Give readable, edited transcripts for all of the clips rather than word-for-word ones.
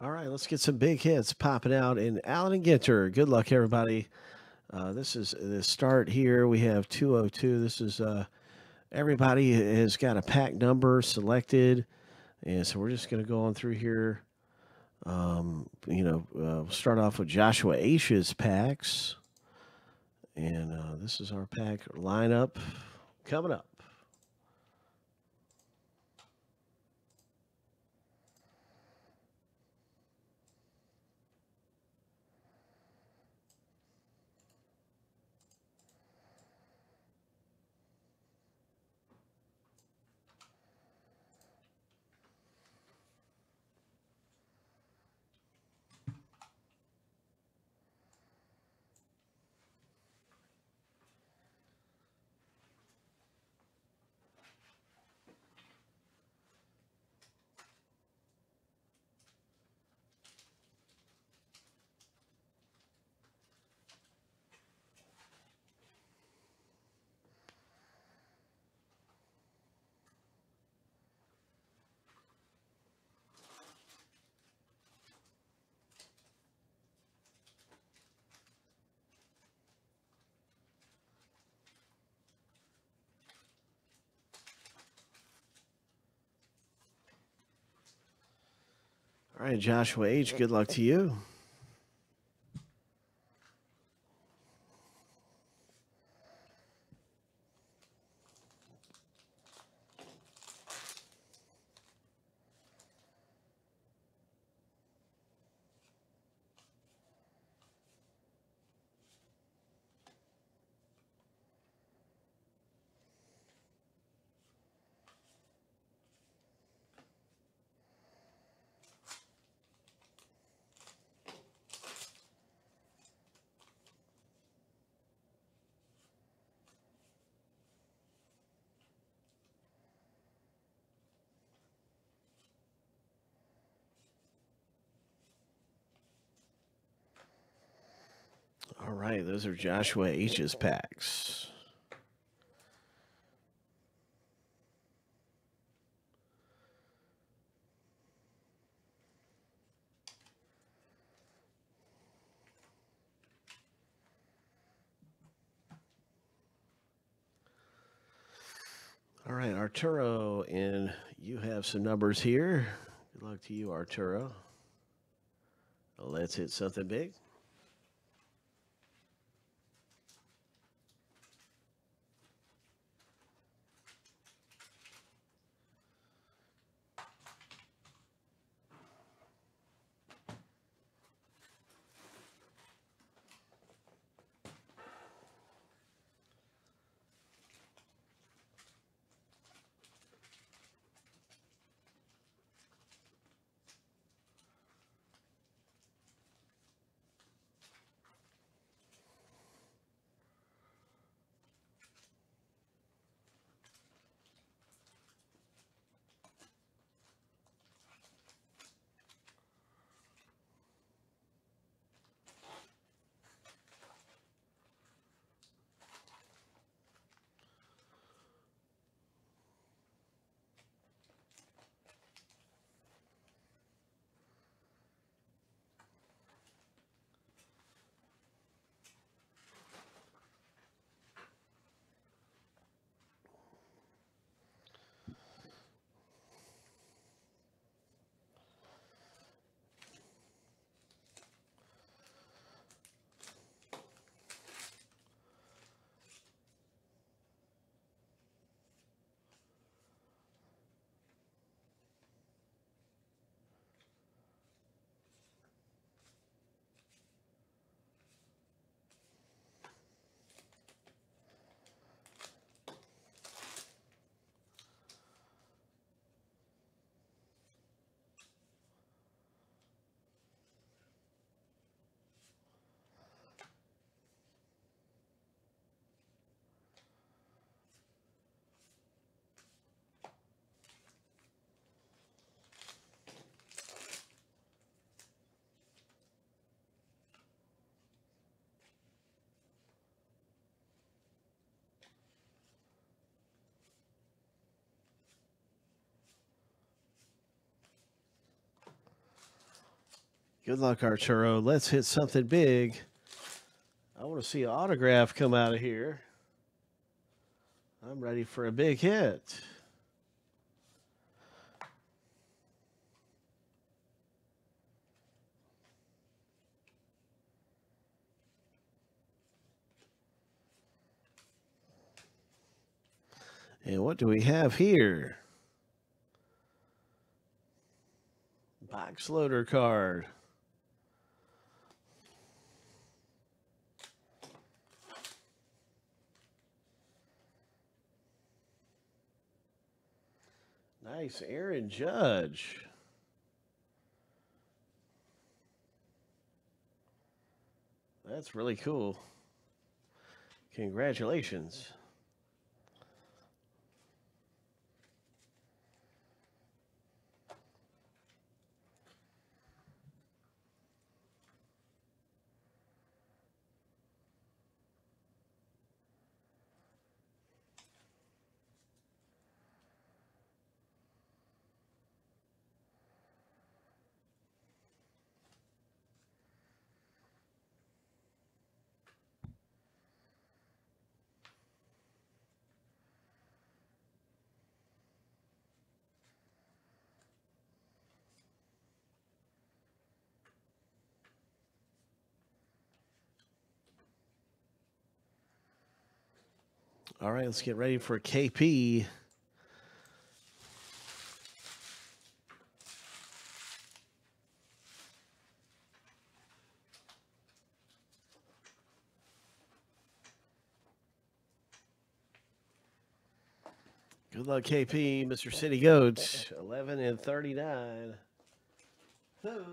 All right, let's get some big hits popping out in Allen and Ginter. Good luck, everybody. This is the start here. We have 202. This is everybody has got a pack number selected, and so we're just going to go on through here. We'll start off with Joshua H's packs, and this is our pack lineup coming up. All right, Joshua H., good luck to you. All right, those are Joshua H's packs. All right, Arturo, and you have some numbers here. Good luck to you, Arturo. Let's hit something big. Good luck, Arturo. Let's hit something big. I want to see an autograph come out of here. I'm ready for a big hit. And what do we have here? Box loader card. Nice, Aaron Judge. That's really cool. Congratulations. All right, let's get ready for KP. Good luck, KP, Mr. City Goat. 11 and 39. Hello.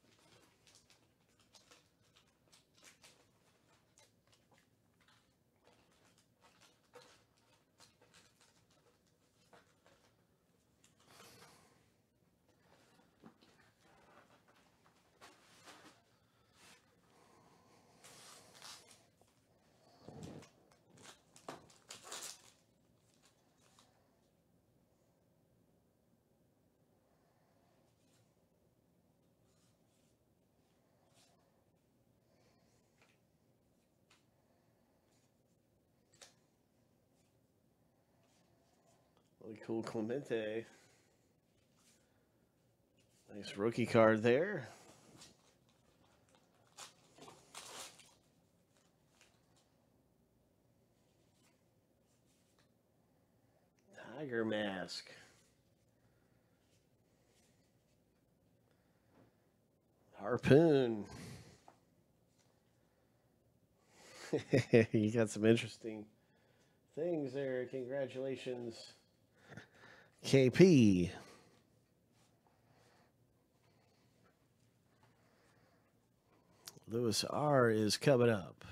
Really cool Clemente. Nice rookie card there. Tiger Mask. Harpoon. You got some interesting things there. Congratulations, KP. Lewis R is coming up.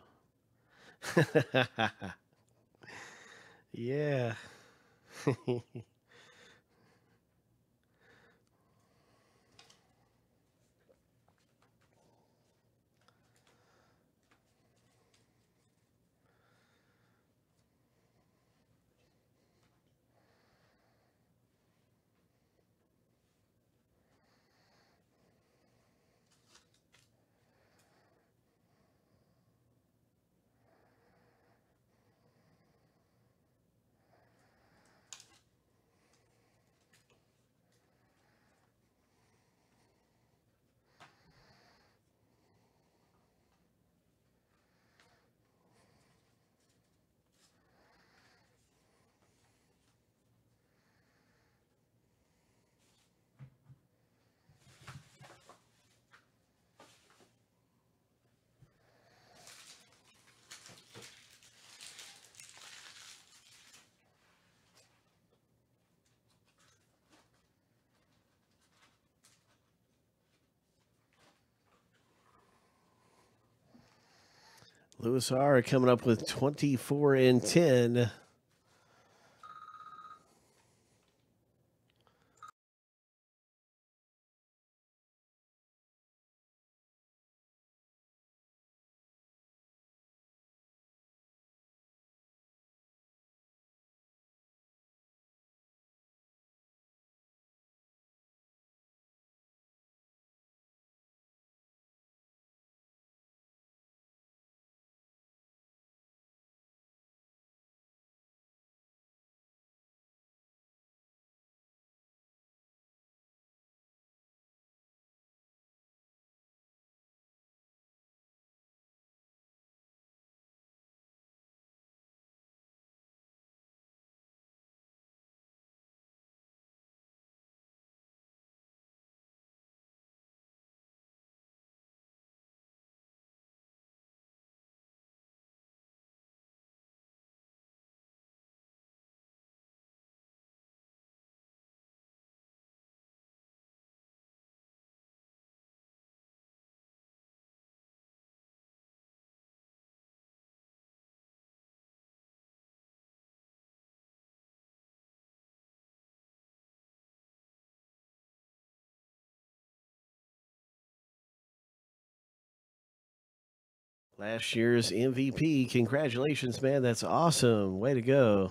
Yeah. Lewis R coming up with 24 and 10. Last year's MVP. Congratulations, man. That's awesome. Way to go.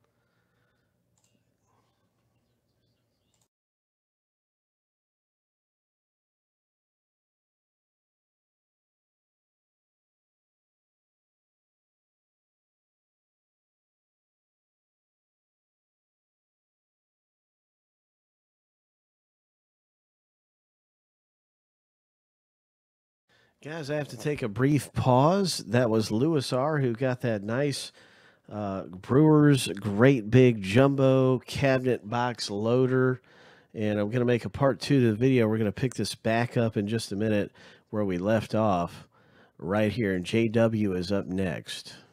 Guys, I have to take a brief pause. That was Lewis R. who got that nice Brewers great big jumbo cabinet box loader. And I'm going to make a part two to the video. We're going to pick this back up in just a minute where we left off right here. And JW is up next.